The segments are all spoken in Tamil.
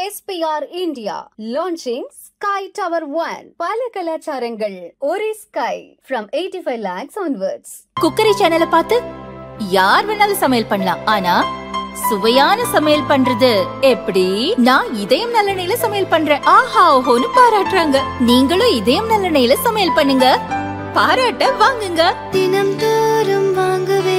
SPR India launching Sky Tower 1. பல கலாச்சாரங்கள் ஒரே sky from 85 lakhs onwards. Cookery சேனலை பார்த்து யார் வேணாலும் சமையல் பண்ணலாம். ஆனா சுவையான சமையல் பண்றது எப்படி? நான் இதயம் நல்லெண்ணெயில சமையல் பண்றேன். ஆஹா ஓஹோன்னு பாராட்டுறாங்க. நீங்களும் இதயம் நல்லெண்ணெயில சமையல் பண்ணுங்க. பாராட்ட வாங்குங்க. தினம் தோறும் வாங்குவே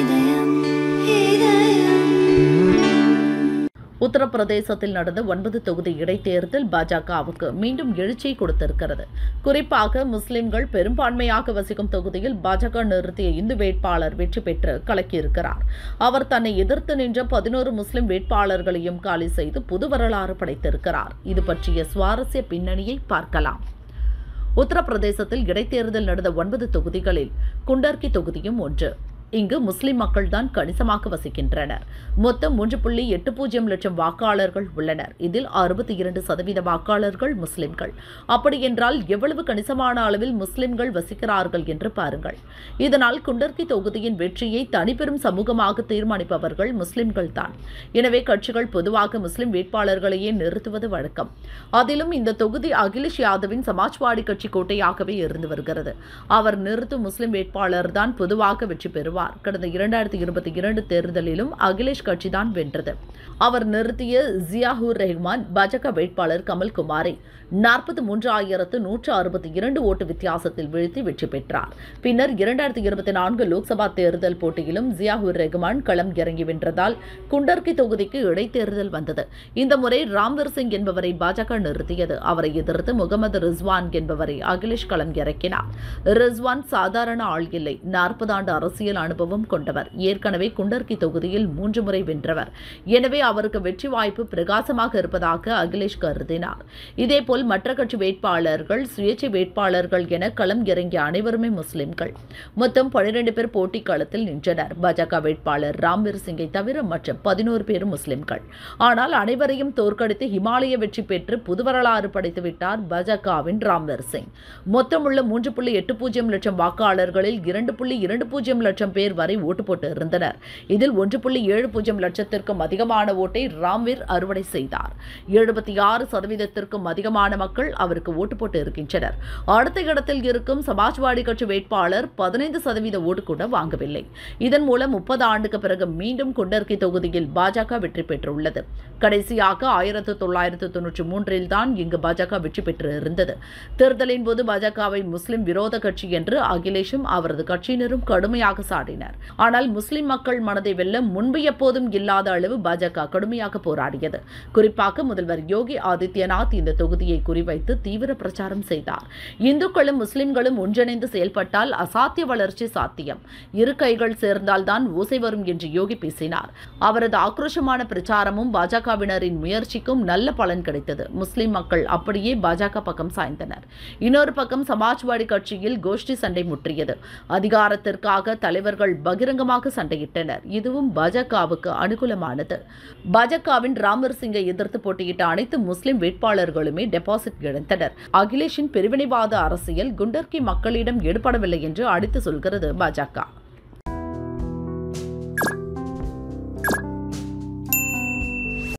உத்தரப்பிரதேசத்தில் நடந்த 9 தொகுதி இடைத்தேர்தல் பாஜகவுக்கு மீண்டும் எழுச்சியை கொடுத்திருக்கிறது. குறிப்பாக முஸ்லிம்கள் பெரும்பான்மையாக வசிக்கும் தொகுதியில் பாஜக நிறுத்திய இந்து வேட்பாளர் வெற்றி பெற்று கலக்கியிருக்கிறார். அவர் தன்னை எதிர்த்து நின்ற 11 முஸ்லிம் வேட்பாளர்களையும் காலி செய்து புது வரலாறு படைத்திருக்கிறார். இது பற்றிய சுவாரஸ்ய பின்னணியை பார்க்கலாம். உத்தரப்பிரதேசத்தில் இடைத்தேர்தல் நடந்த 9 தொகுதிகளில் குண்டர்கி தொகுதியும் ஒன்று. இங்கு முஸ்லிம் மக்கள் தான் கணிசமாக வசிக்கின்றனர். மொத்தம் 3.80 லட்சம் வாக்காளர்கள் உள்ளனர். இதில் 62% வாக்காளர்கள் முஸ்லிம்கள். அப்படியென்றால் எவ்வளவு கணிசமான அளவில் முஸ்லிம்கள் வசிக்கிறார்கள் என்று பாருங்கள். இதனால் குண்டர்கி தொகுதியின் வெற்றியை தனிப்பெரும் சமூகமாக தீர்மானிப்பவர்கள் முஸ்லிம்கள் தான். எனவே கட்சிகள் பொதுவாக முஸ்லிம் வேட்பாளர்களையே நிறுத்துவது வழக்கம். அதிலும் இந்த தொகுதி அகிலேஷ் யாதவின் சமாஜ்வாடி கட்சி கோட்டையாகவே இருந்து வருகிறது. அவர் நிறுத்தும் முஸ்லிம் வேட்பாளர் தான் பொதுவாக வெற்றி பெறுவார். கடந்த 2022 தேர்தலிலும் அகிலேஷ் கட்சிதான் வென்றது. அவர் நிறுத்திய ஜியாஹூர் ரஹ்மான் பாஜக வேட்பாளர் கமல்குமாரை 43,162 ஓட்டு வித்தியாசத்தில் வீழ்த்தி வெற்றி பெற்றார். பின்னர் 2024 லோக்சபா தேர்தல் போட்டியிலும் ஜியாஹூர் ரஹ்மான் களம் இறங்கி வென்றதால் குண்டர்கி தொகுதிக்கு இடைத்தேர்தல் வந்தது. இந்த முறை ராம்வீர் சிங் என்பவரை பாஜக நிறுத்தியது. அவரை எதிர்த்து முகமது ரிஸ்வான் என்பவரை அகிலேஷ் களம் இறக்கினார். ரிஸ்வான் சாதாரண ஆள் இல்லை. 40 ஆண்டு அரசியல் அனுபவம் கொண்டவர். ஏற்கனவே குண்டர்கி தொகுதியில் 3 முறை வென்றவர். எனவே அவருக்கு வெற்றி வாய்ப்பு பிரகாசமாக இருப்பதாக அகிலேஷ் கருதினார். இதேபோல் மற்ற கட்சி வேட்பாளர்கள், சுயேட்சை வேட்பாளர்கள் என களம் இறங்கிய அனைவருமே முஸ்லிம்கள். மொத்தம் 12 பேர் போட்டி களத்தில் நின்றனர். பாஜக வேட்பாளர் ராம்வீர் சிங்கை தவிர மற்ற 11 பேரும் முஸ்லிம்கள். ஆனால் அனைவரையும் தோற்கடித்து ஹிமாலய வெற்றி பெற்று புது வரலாறு படைத்துவிட்டார் பாஜகவின் ராம்வீர் சிங். மொத்தமுள்ள 3.80 லட்சம் வாக்காளர்களில் 2.20 லட்சம் பேர் வரை ஓட்டு போட்டு இருந்தனர். இதில் 1.70 லட்சத்திற்கும் அதிகமான ஓட்டை ராம்வீர் அறுவடை செய்தார். 76% அதிகமான மக்கள் அவருக்கு ஓட்டு போட்டு இருக்கின்றனர். அடுத்த இடத்தில் இருக்கும் சமாஜ்வாடி கட்சி வேட்பாளர் 15% ஓட்டு கூட வாங்கவில்லை. இதன் மூலம் 30 ஆண்டுக்கு பிறகு மீண்டும் குண்டர்கி தொகுதியில் பாஜக வெற்றி பெற்றுள்ளது. கடைசியாக 1993 தான் இங்கு பாஜக வெற்றி பெற்று இருந்தது. தேர்தலின் போது பாஜகவை முஸ்லிம் விரோத கட்சி என்று அகிலேஷும் அவரது கட்சியினரும் கடுமையாக சாடினர். ஆனால் முஸ்லிம் மக்கள் மனதை வெல்ல முன்பு எப்போதும் இல்லாத அளவு பாஜக கடுமையாக போராடியது. குறிப்பாக முதல்வர் யோகி ஆதித்யநாத் இந்த தொகுதியை குறிவைத்து தீவிர பிரச்சாரம் செய்தார். இந்துக்களும் முஸ்லிம்களும் ஒன்றிணைந்து செயல்பட்டால் அசாத்திய வளர்ச்சி சாத்தியம். இரு கைகள் சேர்ந்தால்தான் ஓசை வரும் என்று யோகி பேசினார். அவரது ஆக்ரோஷமான பிரச்சாரமும் பாஜகவினரின் முயற்சிக்கும் நல்ல பலன் கிடைத்தது. முஸ்லிம் மக்கள் அப்படியே பாஜக பக்கம் சாய்ந்தனர். இன்னொரு பக்கம் சமாஜ்வாடி கட்சியில் கோஷ்டி சண்டை முற்றியது. அதிகாரத்திற்காக தலைவர்கள் பகிரங்கமாக சண்டையிட்டனர். இதுவும் பாஜகவுக்கு அனுகூலமானது. பாஜகவின் ராம்வீர் சிங்கை எதிர்த்து போட்டியிட்ட அனைத்து முஸ்லிம் வேட்பாளர்களுமே டெபாசிட் இழந்தனர். அகிலேஷின் பிரிவினைவாத அரசியல் குண்டர்கி மக்களிடம் எடுபடவில்லை என்று அடித்து சொல்கிறது பாஜக.